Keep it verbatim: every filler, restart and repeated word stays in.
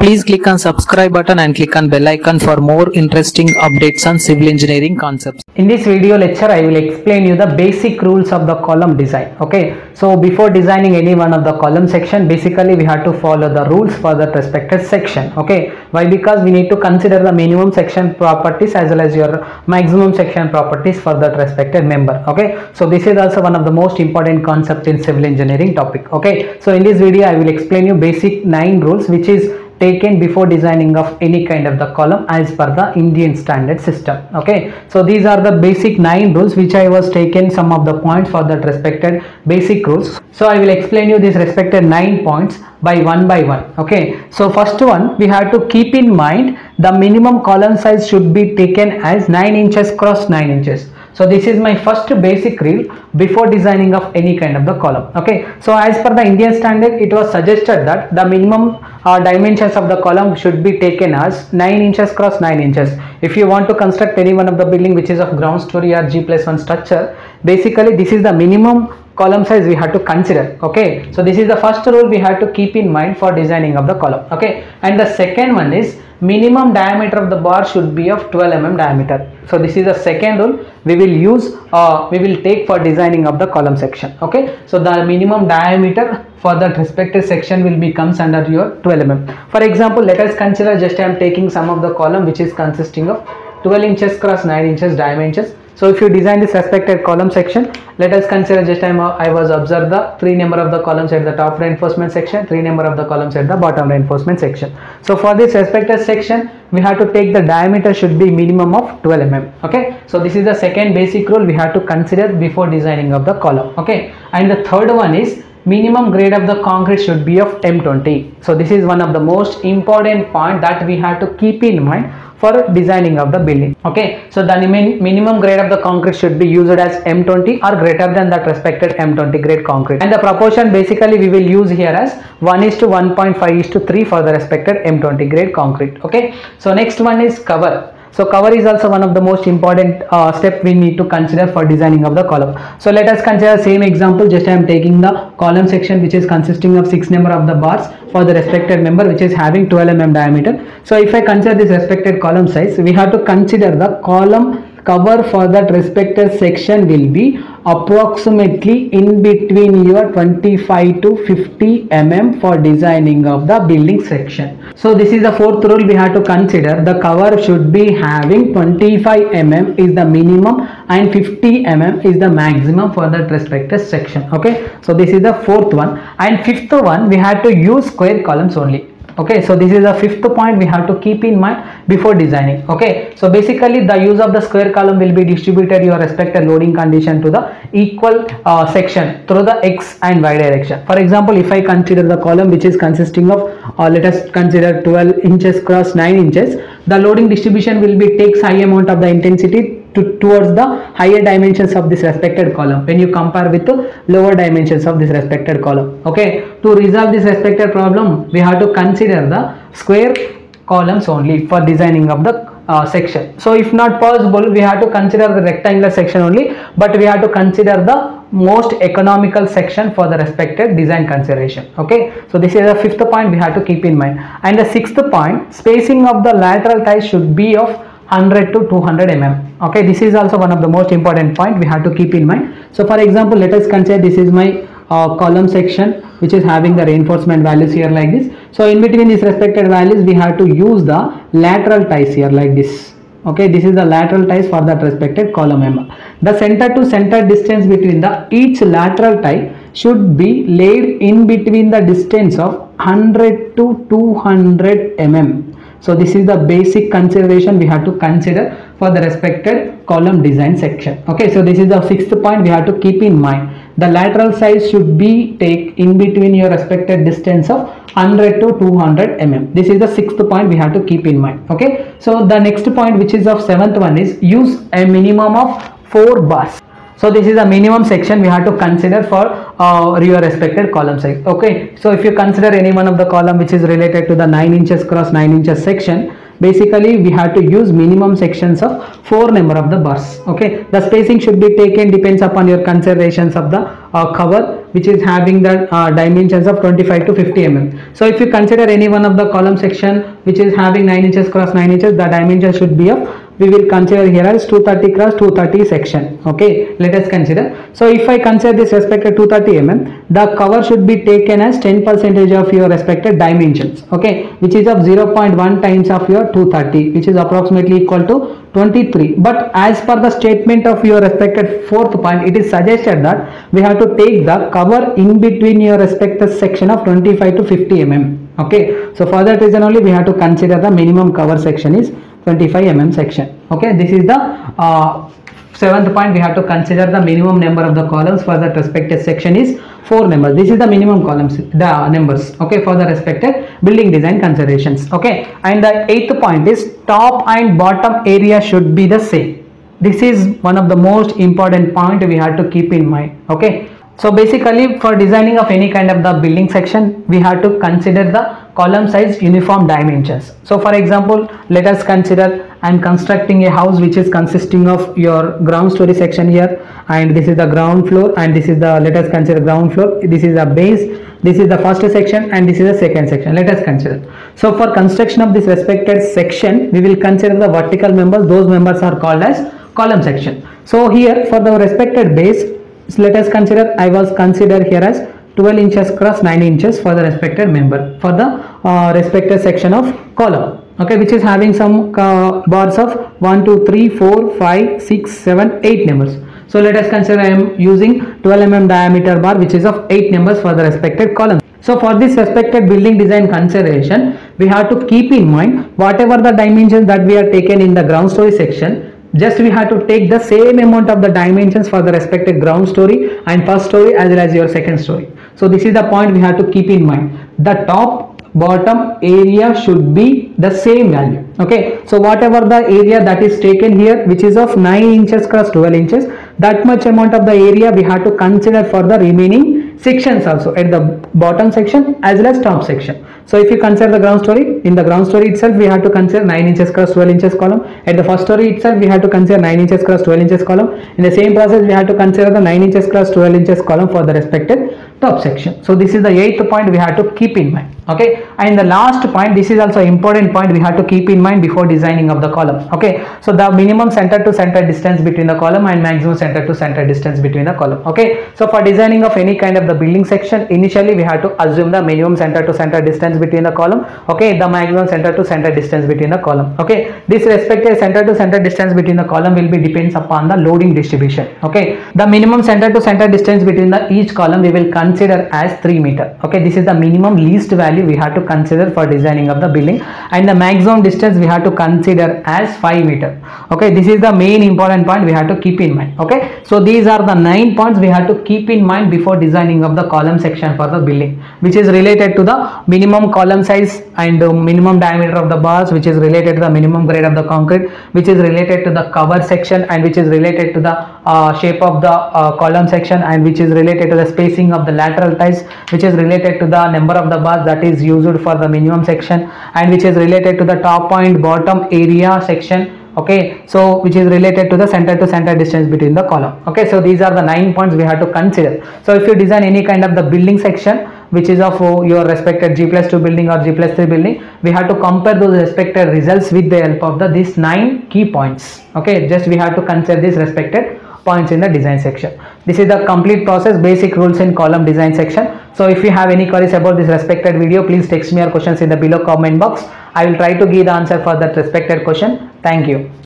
Please click on subscribe button and click on bell icon for more interesting updates on civil engineering concepts. In this video lecture, I will explain you the basic rules of the column design. Okay, so before designing any one of the column section, basically we have to follow the rules for the respective section. Okay, why? Because we need to consider the minimum section properties as well as your maximum section properties for that respective member. Okay, so this is also one of the most important concept in civil engineering topic. Okay, so in this video I will explain you basic nine rules which is taken before designing of any kind of the column as per the Indian standard system. Okay, so these are the basic nine rules which I was taken some of the points for that respected basic rules. So I will explain you these respected nine points by one by one. Okay, so first one, we have to keep in mind the minimum column size should be taken as nine inches cross nine inches. So this is my first basic rule before designing of any kind of the column. Okay, so as per the Indian standard, it was suggested that the minimum uh, dimensions of the column should be taken as nine inches cross nine inches. If you want to construct any one of the building which is of ground story or G plus one structure, basically this is the minimum column size we have to consider. Okay, so this is the first rule we have to keep in mind for designing of the column. Okay, and the second one is minimum diameter of the bar should be of twelve millimeters diameter. So this is the second rule we will use uh, we will take for designing of the column section. Okay, so the minimum diameter for that respective section will be comes under your twelve millimeters. For example, let us consider, just I am taking some of the column which is consisting of twelve inches cross nine inches dimensions. So if you design this respected column section, let us consider, just time I was observed the three number of the columns at the top reinforcement section, three number of the columns at the bottom reinforcement section. So for this respected section, we have to take the diameter should be minimum of twelve millimeters. Okay, so this is the second basic rule we have to consider before designing of the column. Okay, and the third one is minimum grade of the concrete should be of M twenty. So this is one of the most important point that we have to keep in mind for designing of the building. Okay, so the minimum grade of the concrete should be used as M twenty or greater than that respected M twenty grade concrete, and the proportion basically we will use here as one is to one point five is to three for the respected M twenty grade concrete. Okay, so next one is cover. So cover is also one of the most important uh, step we need to consider for designing of the column. So let us consider same example, just I am taking the column section which is consisting of six number of the bars for the respected member which is having twelve millimeters diameter. So if I consider this respected column size, we have to consider the column cover for that respected section will be approximately in between your twenty-five to fifty millimeters for designing of the building section. So this is the fourth rule we have to consider. The cover should be having twenty-five millimeters is the minimum and fifty millimeters is the maximum for that respected section. Okay, so this is the fourth one, and fifth one we have to use square columns only. Okay, so this is the fifth point we have to keep in mind before designing. Okay, so basically the use of the square column will be distributed your respective loading condition to the equal uh, section through the x and y direction. For example, if I consider the column which is consisting of uh, let us consider twelve inches cross nine inches, the loading distribution will be takes high amount of the intensity to, towards the higher dimensions of this respected column when you compare with the lower dimensions of this respected column. Okay, to resolve this respected problem we have to consider the square columns only for designing of the uh, section. So if not possible, we have to consider the rectangular section only, but we have to consider the most economical section for the respected design consideration. Okay, so this is the fifth point we have to keep in mind. And the sixth point, spacing of the lateral ties should be of one hundred to two hundred millimeters. Okay, this is also one of the most important point we have to keep in mind. So for example, let us consider this is my uh, column section which is having the reinforcement values here like this. So in between these respected values we have to use the lateral ties here like this. Okay, this is the lateral ties for that respected column member. The center to center distance between the each lateral tie should be laid in between the distance of one hundred to two hundred millimeters. So this is the basic consideration we have to consider for the respected column design section. Okay, so this is the sixth point we have to keep in mind. The lateral size should be take in between your respected distance of one hundred to two hundred millimeters. This is the sixth point we have to keep in mind. Okay, so the next point which is of seventh one is use a minimum of four bars. So this is a minimum section we have to consider for uh, your respected column size. Okay, so if you consider any one of the column which is related to the nine inches cross nine inches section, basically we have to use minimum sections of four number of the bars. Okay, the spacing should be taken depends upon your considerations of the uh, cover, which is having the uh, dimensions of twenty-five to fifty millimeters. So if you consider any one of the column section which is having nine inches cross nine inches, the dimension should be of, we will consider here as two thirty cross two thirty section. Okay, let us consider. So if I consider this respected two thirty millimeters, the cover should be taken as ten percent of your respected dimensions. Okay, which is of zero point one times of your two thirty, which is approximately equal to twenty-three. But as per the statement of your respected fourth point, it is suggested that we have to take the cover in between your respected section of twenty-five to fifty millimeters. Okay, so for that reason only we have to consider the minimum cover section is twenty-five millimeter section. Okay, this is the uh, seventh point. We have to consider the minimum number of the columns for the respective section is four numbers. This is the minimum columns, the numbers. Okay, for the respective building design considerations. Okay, and the eighth point is top and bottom area should be the same. This is one of the most important point we have to keep in mind. Okay, so basically for designing of any kind of the building section, we have to consider the column size uniform dimensions. So for example, let us consider I am constructing a house which is consisting of your ground story section here, and this is the ground floor, and this is the, let us consider ground floor, this is the base, this is the first section, and this is the second section. Let us consider. So for construction of this respected section, we will consider the vertical members. Those members are called as column section. So here for the respected base, so let us consider, I was considered here as twelve inches cross nine inches for the respected member for the uh, respected section of column. Okay, which is having some uh, bars of one, two, three, four, five, six, seven, eight numbers. So let us consider I am using twelve millimeter diameter bar which is of eight numbers for the respected column. So for this respected building design consideration, we have to keep in mind whatever the dimensions that we are taken in the ground story section, just we have to take the same amount of the dimensions for the respective ground story and first story as well as your second story. So this is the point we have to keep in mind. The top bottom area should be the same value. Okay, so whatever the area that is taken here, which is of nine inches cross twelve inches, that much amount of the area we have to consider for the remaining sections also at the bottom section as well as top section. So if you consider the ground story, in the ground story itself we have to consider nine inches cross twelve inches column. At the first story itself we have to consider nine inches cross twelve inches column. In the same process we have to consider the nine inches cross twelve inches column for the respective top section. So this is the eighth point we have to keep in mind. Okay, and the last point, this is also important point we have to keep in mind before designing of the column. Okay, so the minimum center to center distance between the column and maximum center to center distance between the column. Okay, so for designing of any kind of the building section, initially we have to assume the minimum center to center distance between the column. Okay, the maximum center to center distance between the column. Okay, this respective center to center distance between the column will be depends upon the loading distribution. Okay, the minimum center to center distance between the each column we will consider as three meter. Okay, this is the minimum least value we have to consider for designing of the building, and the maximum distance we have to consider as five meter. Okay, this is the main important point we have to keep in mind. Okay, so these are the nine points we have to keep in mind before designing of the column section for the building, which is related to the minimum column size and uh, minimum diameter of the bars, which is related to the minimum grade of the concrete, which is related to the cover section, and which is related to the uh, shape of the uh, column section, and which is related to the spacing of the lateral ties, which is related to the number of the bars that is used for the minimum section, and which is related to the top and bottom area section. Okay, so which is related to the center to center distance between the column. Okay, so these are the nine points we have to consider. So if you design any kind of the building section which is of uh, your respected G plus two building or G plus three building, we have to compare those respected results with the help of the these nine key points. Okay, just we have to consider these respected points in the design section. This is the complete process, basic rules in column design section. So if you have any queries about this respected video, please text me your questions in the below comment box. I will try to give the answer for that respected question. Thank you.